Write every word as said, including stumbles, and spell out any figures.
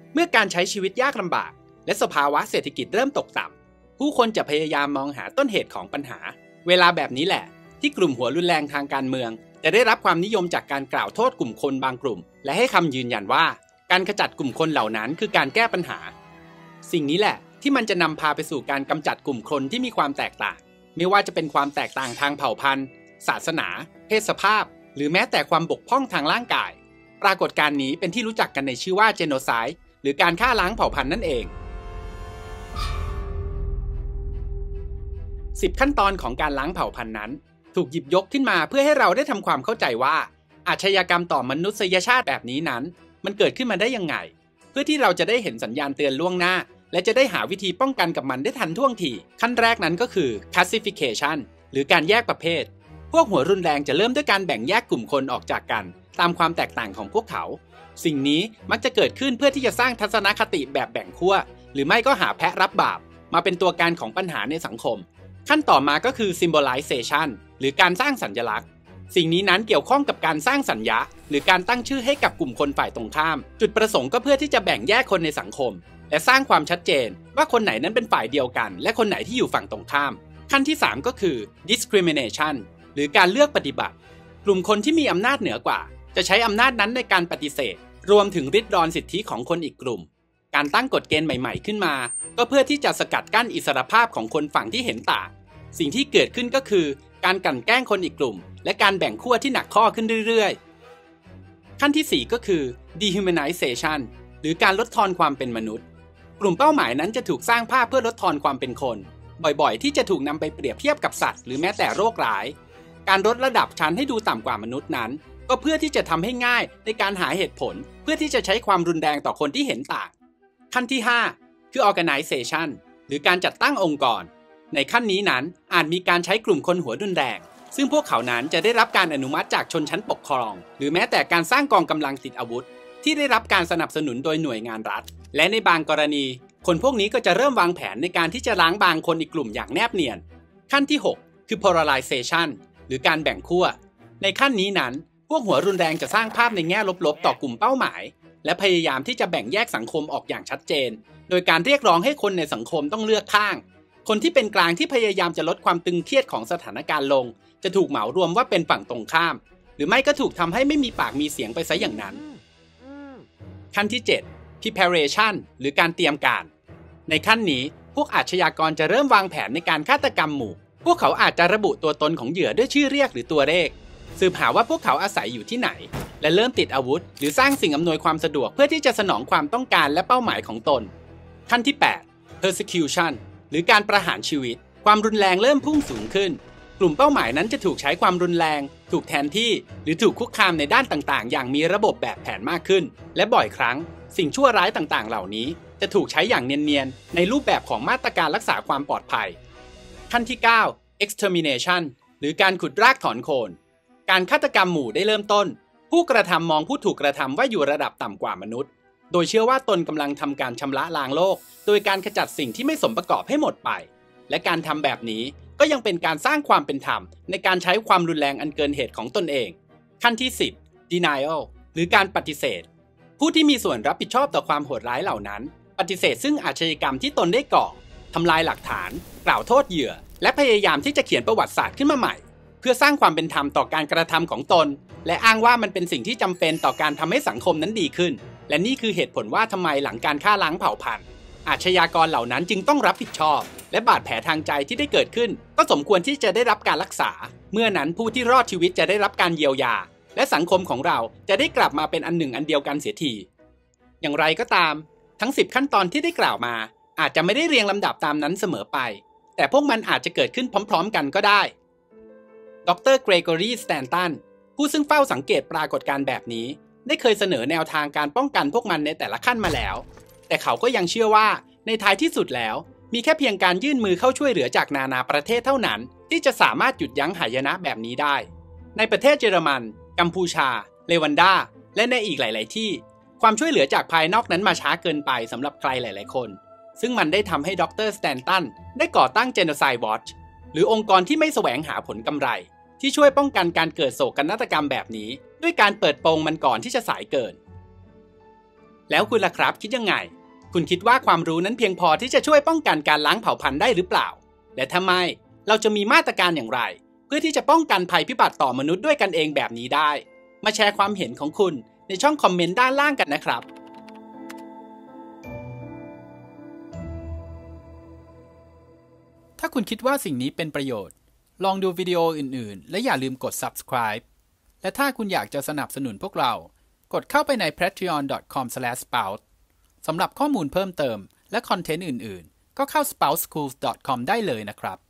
เมื่อการใช้ชีวิตยากลำบากและสภาวะเศรษฐกิจเริ่มตกต่ำผู้คนจะพยายามมองหาต้นเหตุของปัญหาเวลาแบบนี้แหละที่กลุ่มหัวรุนแรงทางการเมืองจะได้รับความนิยมจากการกล่าวโทษกลุ่มคนบางกลุ่มและให้คำยืนยันว่าการขจัดกลุ่มคนเหล่านั้นคือการแก้ปัญหาสิ่งนี้แหละที่มันจะนำพาไปสู่การกำจัดกลุ่มคนที่มีความแตกต่างไม่ว่าจะเป็นความแตกต่างทางเผ่าพันธุ์ศาสนาเพศสภาพหรือแม้แต่ความบกพร่องทางร่างกายปรากฏการณ์นี้เป็นที่รู้จักกันในชื่อว่าเจโนไซด์หรือการฆ่าล้างเผ่าพันธุ์นั่นเองสิบขั้นตอนของการล้างเผ่าพันธุ์นั้นถูกหยิบยกขึ้นมาเพื่อให้เราได้ทำความเข้าใจว่าอาชญากรรมต่อมนุษยชาติแบบนี้นั้นมันเกิดขึ้นมาได้ยังไงเพื่อที่เราจะได้เห็นสัญญาณเตือนล่วงหน้าและจะได้หาวิธีป้องกันกับมันได้ทันท่วงทีขั้นแรกนั้นก็คือ classification หรือการแยกประเภทพวกหัวรุนแรงจะเริ่มด้วยการแบ่งแยกกลุ่มคนออกจากกันตามความแตกต่างของพวกเขาสิ่งนี้มักจะเกิดขึ้นเพื่อที่จะสร้างทัศนคติแบบแบ่งขั้วหรือไม่ก็หาแพะรับบาปมาเป็นตัวการของปัญหาในสังคมขั้นต่อมาก็คือ symbolization หรือการสร้างสัญลักษณ์สิ่งนี้นั้นเกี่ยวข้องกับการสร้างสัญญาหรือการตั้งชื่อให้กับกลุ่มคนฝ่ายตรงข้ามจุดประสงค์ก็เพื่อที่จะแบ่งแยกคนในสังคมและสร้างความชัดเจนว่าคนไหนนั้นเป็นฝ่ายเดียวกันและคนไหนที่อยู่ฝั่งตรงข้ามขั้นที่สามก็คือ discrimination หรือการเลือกปฏิบัติกลุ่มคนที่มีอำนาจเหนือกว่าจะใช้อำนาจนั้นในการปฏิเสธรวมถึงริดรอนสิทธิของคนอีกกลุ่มการตั้งกฎเกณฑ์ใหม่ๆขึ้นมาก็เพื่อที่จะสกัดกั้นอิสรภาพของคนฝั่งที่เห็นต่างสิ่งที่เกิดขึ้นก็คือการกลั่นแกล้งคนอีกกลุ่มและการแบ่งขั้วที่หนักข้อขึ้นเรื่อยๆขั้นที่สี่ก็คือ dehumanization หรือการลดทอนความเป็นมนุษย์กลุ่มเป้าหมายนั้นจะถูกสร้างภาพเพื่อลดทอนความเป็นคนบ่อยๆที่จะถูกนำไปเปรียบเทียบกับสัตว์หรือแม้แต่โรคร้ายการลดระดับชั้นให้ดูต่ำกว่ามนุษย์นั้นก็เพื่อที่จะทำให้ง่ายในการหาเหตุผลเพื่อที่จะใช้ความรุนแรงต่อคนที่เห็นต่างขั้นที่ห้าคือ organization หรือการจัดตั้งองค์กรในขั้นนี้นั้นอาจมีการใช้กลุ่มคนหัวรุนแรงซึ่งพวกเขานั้นจะได้รับการอนุมัติจากชนชั้นปกครองหรือแม้แต่การสร้างกองกำลังติดอาวุธที่ได้รับการสนับสนุนโดยหน่วยงานรัฐและในบางกรณีคนพวกนี้ก็จะเริ่มวางแผนในการที่จะล้างบางคนอีกกลุ่มอย่างแนบเนียนขั้นที่หกคือ polarization หรือการแบ่งขั้วในขั้นนี้นั้นพวกหัวรุนแรงจะสร้างภาพในแง่ลบๆต่อกลุ่มเป้าหมายและพยายามที่จะแบ่งแยกสังคมออกอย่างชัดเจนโดยการเรียกร้องให้คนในสังคมต้องเลือกข้างคนที่เป็นกลางที่พยายามจะลดความตึงเครียดของสถานการณ์ลงจะถูกเหมารวมว่าเป็นฝั่งตรงข้ามหรือไม่ก็ถูกทำให้ไม่มีปากมีเสียงไปซะอย่างนั้นขั้นที่เจ็ด preparation หรือการเตรียมการในขั้นนี้พวกอาชญากรจะเริ่มวางแผนในการฆาตกรรมหมู่พวกเขาอาจจะระบุตัวตนของเหยื่อด้วยชื่อเรียกหรือตัวเลขสืบหาว่าพวกเขาอาศัยอยู่ที่ไหนและเริ่มติดอาวุธหรือสร้างสิ่งอำนวยความสะดวกเพื่อที่จะสนองความต้องการและเป้าหมายของตนขั้นที่แปด persecution หรือการประหารชีวิตความรุนแรงเริ่มพุ่งสูงขึ้นกลุ่มเป้าหมายนั้นจะถูกใช้ความรุนแรงถูกแทนที่หรือถูกคุกคามในด้านต่างๆอย่างมีระบบแบบแผนมากขึ้นและบ่อยครั้งสิ่งชั่วร้ายต่างๆเหล่านี้จะถูกใช้อย่างเนียนๆในรูปแบบของมาตรการรักษาความปลอดภัยขั้นที่เก้า extermination หรือการขุดรากถอนโคนการฆาตกรรมหมู่ได้เริ่มต้นผู้กระทำมองผู้ถูกกระทำว่าอยู่ระดับต่ำกว่ามนุษย์โดยเชื่อว่าตนกำลังทำการชำระล้างโลกโดยการขจัดสิ่งที่ไม่สมประกอบให้หมดไปและการทำแบบนี้ก็ยังเป็นการสร้างความเป็นธรรมในการใช้ความรุนแรงอันเกินเหตุของตนเองขั้นที่สิบ denial หรือการปฏิเสธผู้ที่มีส่วนรับผิดชอบต่อความโหดร้ายเหล่านั้นปฏิเสธซึ่งอาชญากรรมที่ตนได้ก่อทำลายหลักฐานกล่าวโทษเหยื่อและพยายามที่จะเขียนประวัติศาสตร์ขึ้นมาใหม่เพื่อสร้างความเป็นธรรมต่อการกระทำของตนและอ้างว่ามันเป็นสิ่งที่จำเป็นต่อการทำให้สังคมนั้นดีขึ้นและนี่คือเหตุผลว่าทำไมหลังการฆ่าล้างเผ่าพันธุ์อาชญากรเหล่านั้นจึงต้องรับผิดชอบและบาดแผลทางใจที่ได้เกิดขึ้นก็สมควรที่จะได้รับการรักษาเมื่อนั้นผู้ที่รอดชีวิตจะได้รับการเยียวยาและสังคมของเราจะได้กลับมาเป็นอันหนึ่งอันเดียวกันเสียทีอย่างไรก็ตามทั้งสิบขั้นตอนที่ได้กล่าวมาอาจจะไม่ได้เรียงลำดับตามนั้นเสมอไปแต่พวกมันอาจจะเกิดขึ้นพร้อมๆกันก็ได้ดรเกรกอรีสแตนตันผู้ซึ่งเฝ้าสังเกตปรากฏการณ์แบบนี้ได้เคยเสนอแนวทางการป้องกันพวกมันในแต่ละขั้นมาแล้วแต่เขาก็ยังเชื่อว่าในท้ายที่สุดแล้วมีแค่เพียงการยื่นมือเข้าช่วยเหลือจากนานาประเทศเท่านั้นที่จะสามารถหยุดยั้งหายนะแบบนี้ได้ในประเทศเยอรมันกัมพูชาเลวันดาและในอีกหลายๆที่ความช่วยเหลือจากภายนอกนั้นมาช้าเกินไปสำหรับใครหลายๆคนซึ่งมันได้ทำให้ดรสแตนตันได้ก่อตั้ง Genocide Watch หรือองค์กรที่ไม่แสวงหาผลกำไรที่ช่วยป้องกันการเกิดโศกนาฏกรรมแบบนี้ด้วยการเปิดโปงมันก่อนที่จะสายเกินแล้วคุณล่ะครับคิดยังไงคุณคิดว่าความรู้นั้นเพียงพอที่จะช่วยป้องกันการล้างเผ่าพันธุ์ได้หรือเปล่าและถ้าไม่เราจะมีมาตรการอย่างไรเพื่อที่จะป้องกันภัยพิบัติต่อมนุษย์ด้วยกันเองแบบนี้ได้มาแชร์ความเห็นของคุณในช่องคอมเมนต์ด้านล่างกันนะครับถ้าคุณคิดว่าสิ่งนี้เป็นประโยชน์ลองดูวิดีโออื่นๆและอย่าลืมกด Subscribe และถ้าคุณอยากจะสนับสนุนพวกเรากดเข้าไปใน แพทรีออน ดอท คอม สแลช สเปาท์ สำหรับข้อมูลเพิ่มเติมและคอนเทนต์อื่นๆก็เข้า สเปาท์ สคูลส์ ดอท คอม ได้เลยนะครับ